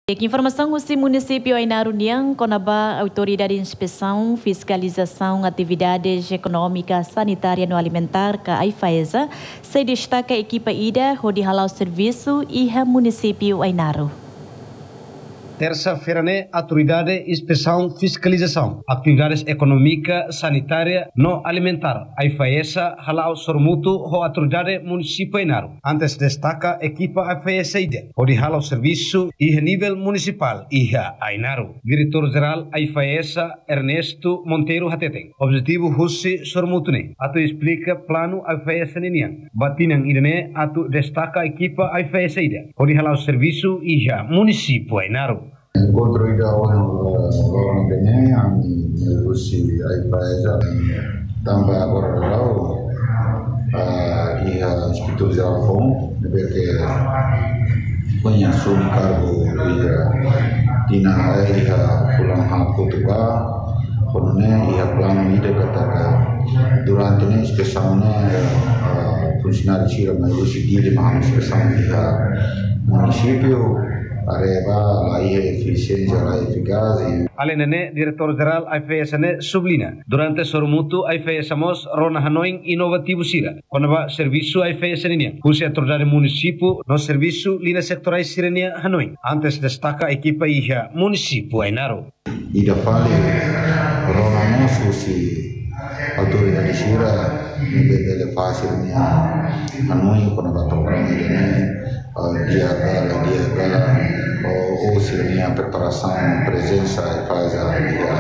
Informação do município Ainaru Niang, Conaba, Autoridade de Inspeção, Fiscalização, Atividades Econômicas, Sanitária no Alimentar, que a IFAESA, se destaca a equipa IDA, Rodi Halal Serviço e a município Ainaru. Terça-feira, Autoridade de Inspeção, Fiscalização, Atividades Econômicas, Sanitária no Alimentar, a IFAESA, Halal Sormutu, a Autoridade Município Ainaru. Antes destaca a equipa IFAESA IDA, Rodi Halal Serviço e a nível municipal, IHA Ainaru. Diretor-Geral IFAESA, Ernesto Monteiro Hateteng. Objetivo Hussi Sormutune. Atu explica plano IFAESA Niniang. Batinang idane, atu destaca a equipa IFAESA IDA, Rodi Halal Serviço IHA Município Ainaru. Incontro orang ini yang mengurusi IFAESA tambah orang ia Inspektur Geral FOM que punya sumi cargo ia tina ia pulang hakku tuba konone ia pulang ide kata durante ini spesialnya fungsionari sira mengurusi diri maham spesial ia municipio areva la eficiência, la eficácia. Além Diretor-Geral IFAESA sublina, durante Sormutu IFAESA mos rona hanoing inovativo sira, konaba serviço IFAESA ninia, kusi autoridade município no serviço lina sectorais sirenia hanoing. Antes destaca a equipa IHA município Ainaru. Ida fale rona mos kusi autoridade sira bebele fácil nia hanoing konaba program ini dia sirnia preparação presença faz a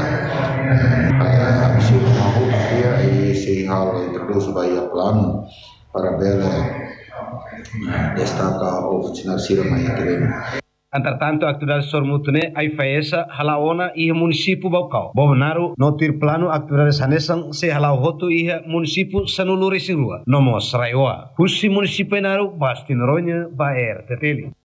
missão dia e se hal introduz baia plano para bela destaca o funcionário sira mai treino. Entretanto, a atividade Sormutune, a IFAESA, halaona e o município Baucau. Bonaru, notir plano, atividade Sanesang, se halau hotu e município Sanulu Resingrua. Nomos Raioa. Husi município Ainaru, Bastin Ronha, Baer, Teteli.